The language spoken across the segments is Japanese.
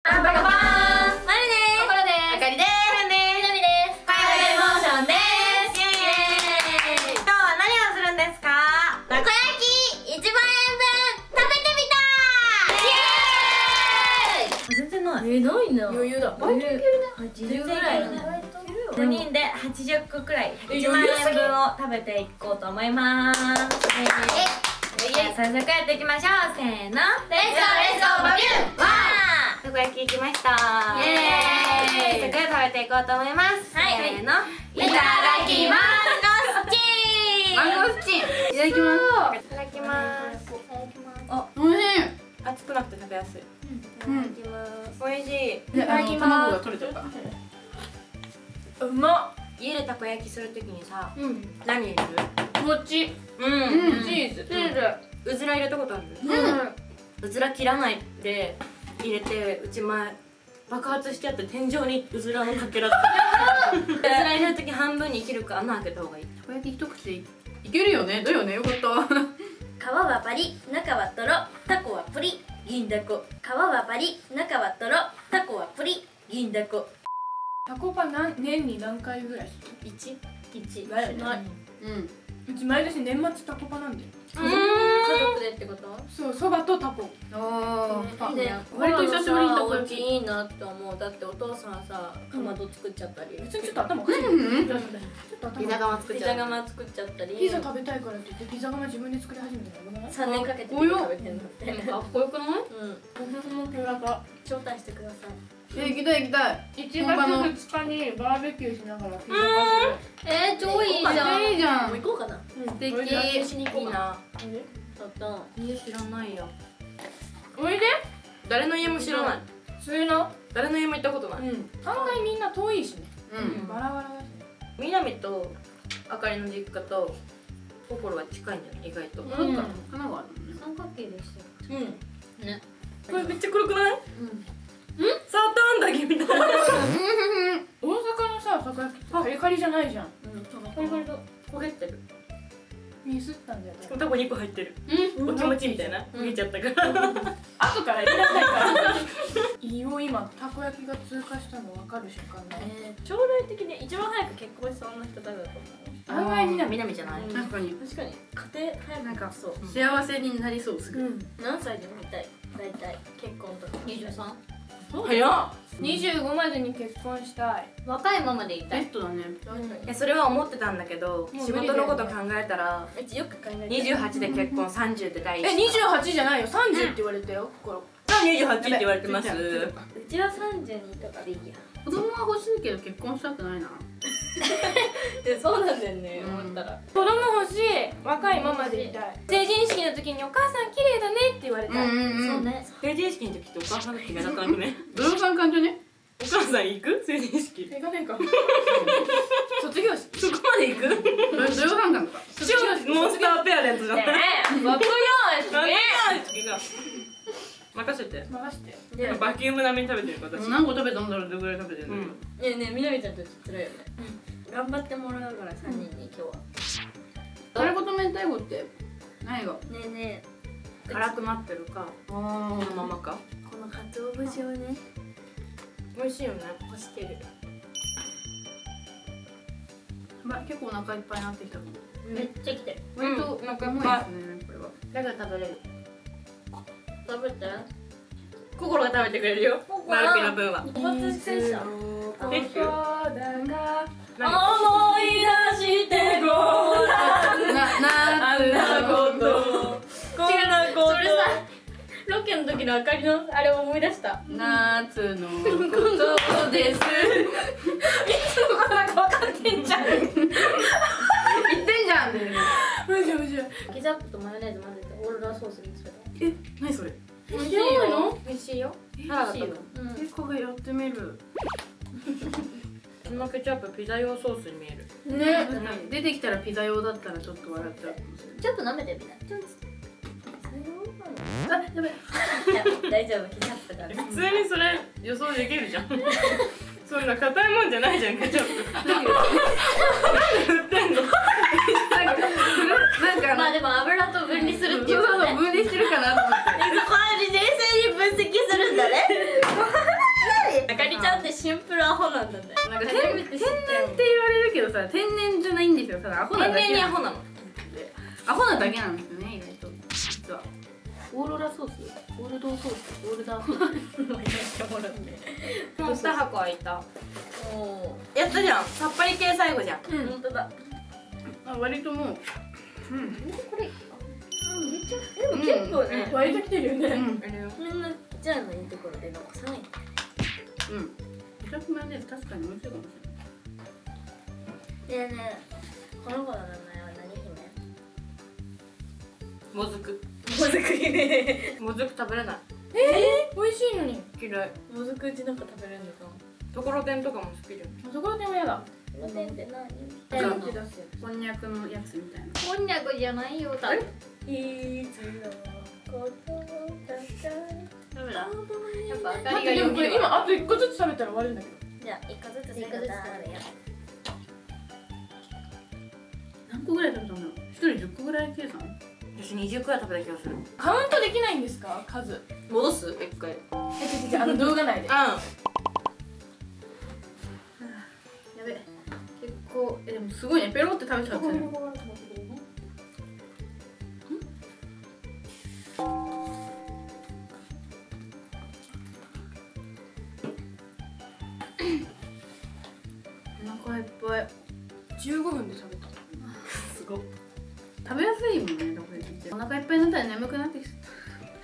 パンパカパーン。まるです。 心です。 あかりです。みなみです。 カラメルモーションです。 イエーイ。今日は何をするんですか？ たこ焼き1万円分食べてみた。イエーイ。 全然ない。 ないな。 余裕だ。 バイトいけるね。 80ぐらいだね。5 何人で80個くらい1万円分を食べていこうと思います。早速やっていきましょう。せーの。 レッツゴーレッツゴーバビュー。わー。 たこ焼きいきました。 イエーイ。 早速食べていこうと思います。 はいせーの。 いただきます。 マンゴスチン。いただきます。 いただきます。 おいしい。 熱くなくて食べやすい。 うん。 いただきます。美味しい。 で、卵が取れてるから。 うまっ。家でたこ焼きするときにさ、何入れる？ 餅。 うん。 チーズ。 うずら入れたことある？うずら切らないで入れて、うち前爆発してあって天井にうずらのかけらってうずら入れるとき半分に切るか穴開けた方がいい。 たこ焼き一口でいけるよね。だよね。よかった。 皮はパリ、中はとろ、タコはプリ、銀だこ。皮はパリ、中はとろ、タコはプリ、銀だこ。 タコパ年に何回ぐらいする 1 だよね。 うん。 うち毎年年末タコパなんだよ。 家族でってこと？ そう、そばとタコ。 ああ。 で、 割と久しぶりにたこ焼き。 いいなって思う。だってお父さんさ、かまど作っちゃったり、 別にちょっと頭おかしい。 うん。 ちょっと頭ピザ窯作っピちゃう。 ザ窯作っちゃったり、 ピザ食べたいからって言ってピザ窯自分で作り始めたのよ。 3年かけてピザ食べてんだって。 かっこよくない？ 招待してください。 行きたい行きたい。 1月2日にバーベキューしながらピザパ超いいじゃん。 いいじゃん。 もう行こうかな。 素敵。 しに行こうかな。 いいな。 ちょっと。 家知らないよ。 ス。おいで。 誰の家も知らない。 そういうの。 誰の家も行ったことない。 案外みんな遠いしね。 うん。 バラバラだしね。 南とあかりの実家と心は近いんじゃない？意外と。 なんか神奈川のね。 三角形でしたよ。 うん。 ね。 これめっちゃ黒くない？サーターアンダギーみたいな。 大阪のさ、たこ焼きってカリカリじゃないじゃん。 カリカリと焦げてる。 ミスったんだよ。 タコ2個入ってる。お気持ちみたいな。見えちゃったから。 後から入れられないから胃を今たこ焼きが通過したの分かる瞬間だね。 将来的に一番早く結婚しそうな人誰だと思う？ 案外みんな南じゃない？ 確かに。 確かに家庭早くなんかそう。 幸せになりそうすぐ。 何歳で産みたい？大体結婚とか。23？ 早っ。 25までに結婚したい。 若いままでいたい。 ベストだね。 それは思ってたんだけど、仕事のこと考えたらうちよく考えて。 28で結婚、30で第一 28じゃないよ、30って言われたよ、心。 28って言われてます。 うちは32とかでいいや。 子供は欲しいけど結婚したくないな。 で、そうなんだよね。思ったら。 子供欲しい、若いママでいたい。成人式の時にお母さん綺麗だねって言われたい。 そうね。 成人式の時ってお母さんの気がなくなくね？ ドロさん感じね。 お母さん行く？成人式行かねえか。卒業式。 そこまで行く？ ドロさん感とか。 モンスターペアレントじゃない？ 卒業式。 任せて。 任して。 で、 バキューム並みに食べてる私。 何個食べたんだろう。どれぐらい食べてるの？ ねえねえ、みなみちゃんとつらいよね。頑張ってもらうから3人に今日は。 たらこと明太子って何が？ ねえねえ、 辛くなってるか、 あこのままか。 この鰹節をね、 美味しいよね。 干してる。 結構お腹いっぱいになってきたかも。 めっちゃ来てる。 割とうんなんか重いですねこれは。 だから食べれる。 食べて。 心が食べてくれるよ。マルピの分は。 お初戦車。 ぜひ。 思い出してごらん。 あんなことこんなこと。 それさ、ロケの時のあかりのあれを思い出した。 夏のことです。 いつのことなんか分かってんじゃん。 言ってんじゃんね。 むしゃむしゃ。 ケチャップとマヨネーズ混ぜてオーロラソースにする。 何それ？ 美味しいよ。 美味しいよ。 美味しいよ。 これやってみる。 このケチャップピザ用ソースに見える。 ね。 出てきたらピザ用だったらちょっと笑っちゃうかもしれない。 ちょっと舐めてみたい。ちょっと。 あ、やばい。 大丈夫、ケチャップだね。 普通にそれ予想できるじゃん。そんな硬いもんじゃないじゃんケチャップ。なんで振ってんの？ なんかまあでも油と分離するっていうかね。 分離してるかなと思って。 こうやって冷静に分析するんだね。 シンプルアホなんだね。 なんか天然って言われるけどさ、天然じゃないんですよ。ただアホなだけ。 天然にアホなの。 アホなだけなんですよね、意外と。実は。オーロラソース、オールドソース、オールダーソース。 もう2箱開いた。 おやったじゃん。さっぱり系最後じゃん。 ー、本当だ。 あ、割ともう。 これ、でも結構ね、 割と来てるよね。 うん。 あれよ。 みんなじゃあのいいところで残さない。 うん。ケチャップマヨネーズ確かに美味しいかもしれない。 ねえねえ、この子の名前は何姫？ もずく。 もずく姫。 もずく食べれない。 美味しいのに。 嫌い。 もずくうちなんか食べれるのか。 ところてんとかも好きじゃん。 ところでもやだ。 この点って何？ なんかこんにゃくのやつみたいな。 こんにゃくじゃないよ。 あれ？ いつのことだった。ダメだ。やっぱ明かりが待って、でもこれよぎるわ。 今あと1個ずつ食べたら終わるんだけど。 じゃあ一個ずつ食べよう。 何個ぐらい食べたんだろう。一人10個ぐらい計算？ 私20くらい食べた気がする。 カウントできないんですか？数。 戻す一回。 動画内で。 うやべ。結構でもすごいね。ペロって食べちゃったね。お腹いっぱい。 15分で食べた。 すごい。 食べやすいもんね、たこ焼きって。お腹いっぱいになったら眠くなってきちゃった。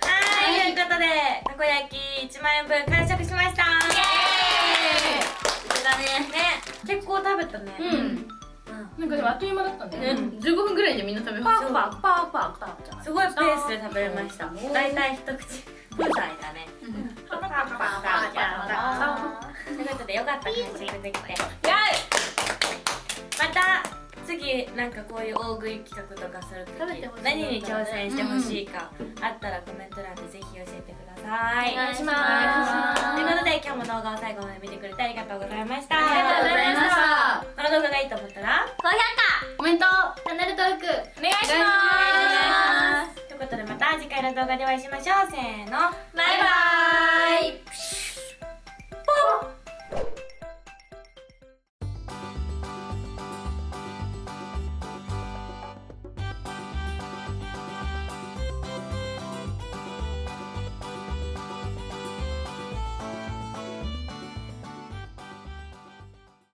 はい、ということでたこ焼き1万円分完食しました。イエーイ。だね。結構食べたね。 なんかでもあっという間だったね。 15分ぐらいでみんな食べました。 パーパーすごいペースで食べれました。だいたい一口ぐらいだね。パーパーパーパー。ということでよかった、完食できて。また次なんかこういう大食い企画とかするとき何に挑戦してほしいかあったらコメント欄でぜひ教えてください。 お願いします。 ということで今日も動画を最後まで見てくれてありがとうございました。 ありがとうございました。 この動画がいいと思ったら高評コメント。 価、チャンネル登録お願いします。ということでまた次回の動画でお会いしましょう。せーの、バイバーイ。